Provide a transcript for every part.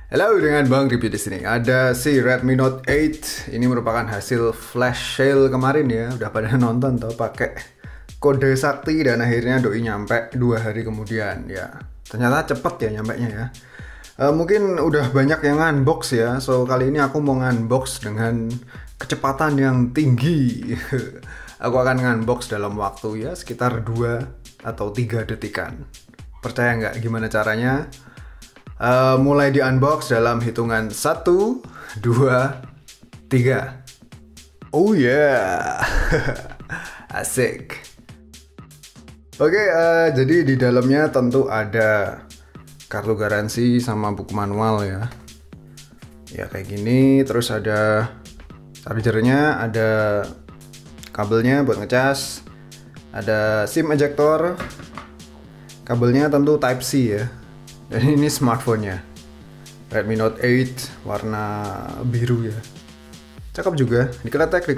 Halo, dengan Bang Review di sini. Ada si Redmi Note 8. Ini merupakan hasil flash sale kemarin ya. Udah pada nonton tuh pakai kode sakti dan akhirnya doi nyampe 2 hari kemudian ya. Ternyata cepet ya nyampenya ya. Mungkin udah banyak yang unbox ya. So kali ini aku mau unbox dengan kecepatan yang tinggi. Aku akan unbox dalam waktu ya sekitar 2 atau 3 detikan. Percaya nggak gimana caranya? Mulai di unbox dalam hitungan 1, 2, 3. Oh yeah. Asik. Oke, jadi di dalamnya tentu ada kartu garansi sama buku manual ya. Ya kayak gini, terus ada chargernya, ada kabelnya buat ngecas, ada SIM ejector, kabelnya tentu Type C ya. Dan ini smartphone-nya, Redmi Note 8 warna biru ya. Cakep juga, dikeletek.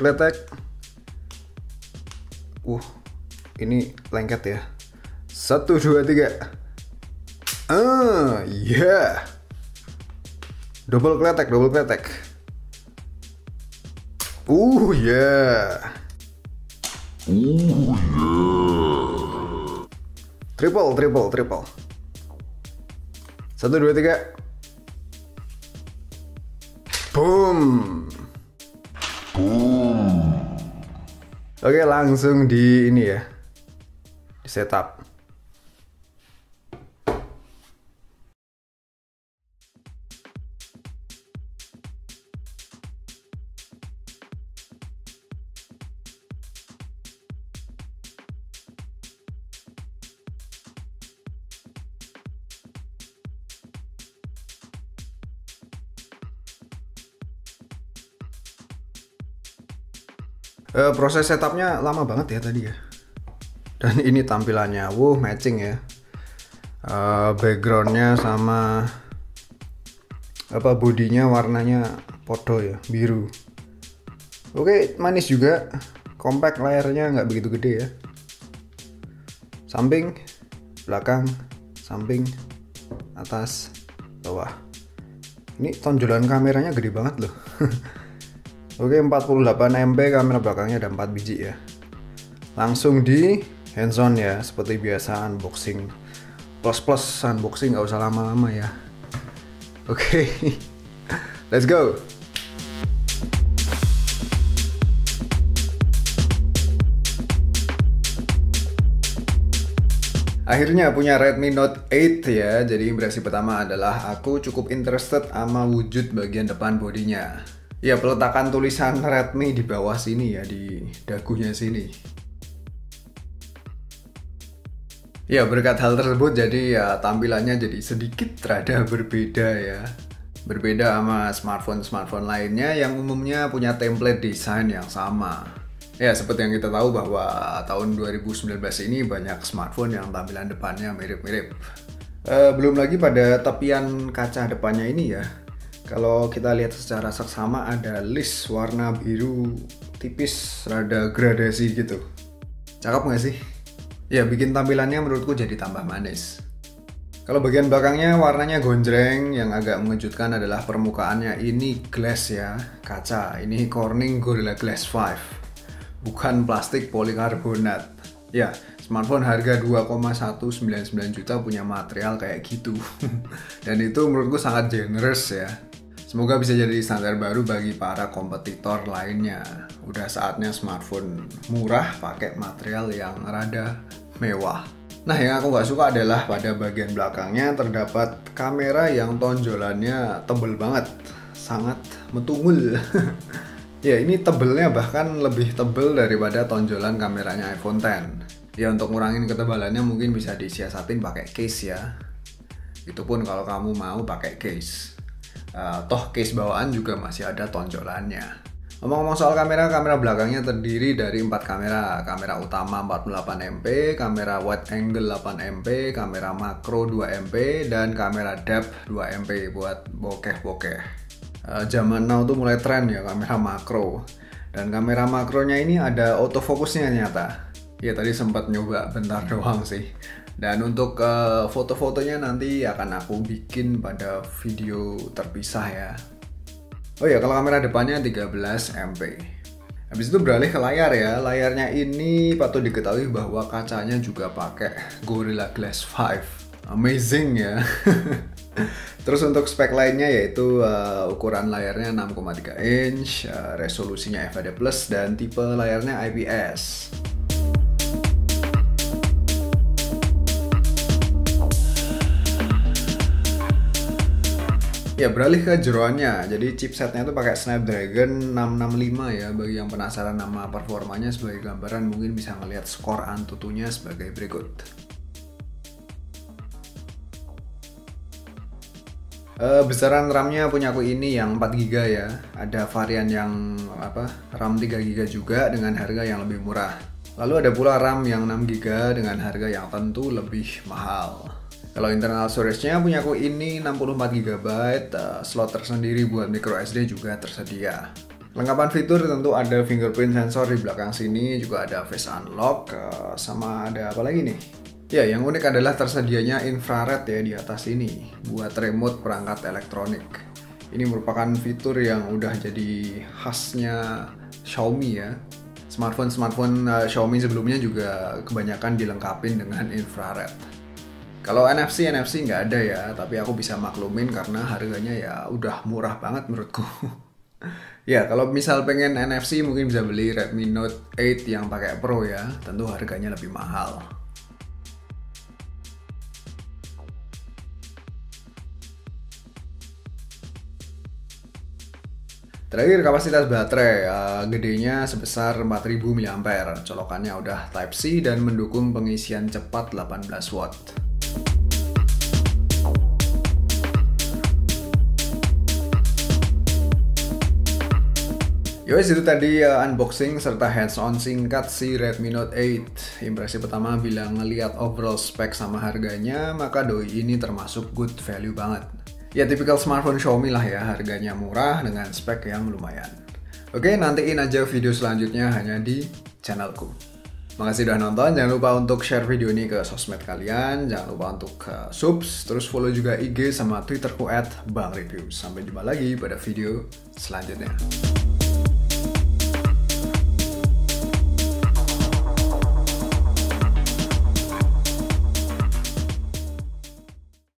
Ini lengket ya. 1, 2, 3. Yeah. Double kletek. Yeah. Triple. 1, 2, 3. Boom. Oke, langsung di ini ya. Di setup. Proses setupnya lama banget ya tadi ya. Dan ini tampilannya, matching ya. Backgroundnya sama bodinya warnanya podo ya, biru. Oke, manis juga. Compact, layarnya nggak begitu gede ya. Samping, belakang, samping, atas, bawah. Ini tonjolan kameranya gede banget loh. Oke, 48 MP, kamera belakangnya ada 4 biji ya. Langsung di hands on ya, seperti biasa unboxing. Plus unboxing, nggak usah lama-lama ya. Oke, let's go. Akhirnya punya Redmi Note 8 ya. Jadi impresi pertama adalah aku cukup interested sama wujud bagian depan bodinya. Ya, peletakan tulisan Redmi di bawah sini ya, di dagunya sini. Ya, berkat hal tersebut jadi ya tampilannya jadi sedikit rada berbeda ya. Berbeda sama smartphone lainnya yang umumnya punya template desain yang sama. Ya, seperti yang kita tahu bahwa tahun 2019 ini banyak smartphone yang tampilan depannya mirip-mirip. Belum lagi pada tepian kaca depannya ini ya. Kalau kita lihat secara seksama ada list warna biru tipis, rada gradasi gitu. Cakep nggak sih? Ya, bikin tampilannya menurutku jadi tambah manis. Kalau bagian belakangnya warnanya gonjreng, yang agak mengejutkan adalah permukaannya ini glass ya, kaca. Ini Corning Gorilla Glass 5, bukan plastik polikarbonat. Ya, smartphone harga 2,199 juta punya material kayak gitu. Dan itu menurutku sangat generous ya. Semoga bisa jadi standar baru bagi para kompetitor lainnya. Udah saatnya smartphone murah pakai material yang rada mewah. Nah, yang aku nggak suka adalah pada bagian belakangnya terdapat kamera yang tonjolannya tebel banget. Sangat metungul. Ya, ini tebelnya bahkan lebih tebel daripada tonjolan kameranya iPhone X. Ya, untuk ngurangin ketebalannya mungkin bisa disiasatin pakai case ya. Itu pun kalau kamu mau pakai case. Toh case bawaan juga masih ada tonjolannya. Ngomong-ngomong soal kamera belakangnya terdiri dari 4 kamera. Kamera utama 48 MP, kamera wide angle 8 MP, kamera makro 2 MP, dan kamera depth 2 MP buat bokeh-bokeh. Zaman now tuh mulai tren ya kamera makro. Dan kamera makronya ini ada autofocusnya ternyata. Ya tadi sempat nyoba bentar doang sih. Dan untuk foto-fotonya nanti akan aku bikin pada video terpisah ya. Oh ya, kalau kamera depannya 13 MP. Habis itu beralih ke layar ya. Layarnya ini patut diketahui bahwa kacanya juga pakai Gorilla Glass 5. Amazing ya. Terus untuk spek lainnya yaitu ukuran layarnya 6,3 inch, resolusinya FHD+, dan tipe layarnya IPS. Ya, beralih ke jeroannya. Jadi chipsetnya itu pakai Snapdragon 665 ya. Bagi yang penasaran nama performanya sebagai gambaran, mungkin bisa ngelihat skor Antutunya sebagai berikut. Besaran RAM-nya punya aku ini yang 4GB ya. Ada varian yang RAM 3GB juga dengan harga yang lebih murah. Lalu ada pula RAM yang 6GB dengan harga yang tentu lebih mahal. Kalau internal storage-nya punya aku ini 64GB, slot tersendiri buat micro SD juga tersedia. Lengkapan fitur tentu ada fingerprint sensor di belakang sini, juga ada face unlock, sama ada apa lagi nih? Ya, yang unik adalah tersedianya infrared ya di atas ini buat remote perangkat elektronik. Ini merupakan fitur yang udah jadi khasnya Xiaomi ya. Smartphone Xiaomi sebelumnya juga kebanyakan dilengkapi dengan infrared. Kalau NFC nggak ada ya, tapi aku bisa maklumin karena harganya ya udah murah banget menurutku. Ya, kalau misal pengen NFC mungkin bisa beli Redmi Note 8 yang pakai Pro ya, tentu harganya lebih mahal. Terakhir kapasitas baterai, gedenya sebesar 4000 mAh, colokannya udah Type-C dan mendukung pengisian cepat 18 watt. Yowes, itu tadi unboxing serta hands-on singkat si Redmi Note 8. Impresi pertama bila ngelihat overall spek sama harganya, maka doi ini termasuk good value banget. Ya, tipikal smartphone Xiaomi lah ya, harganya murah dengan spek yang lumayan. Oke, nantiin aja video selanjutnya hanya di channelku. Makasih udah nonton, jangan lupa untuk share video ini ke sosmed kalian, jangan lupa untuk subs, terus follow juga IG sama Twitterku @bangreviews. Sampai jumpa lagi pada video selanjutnya.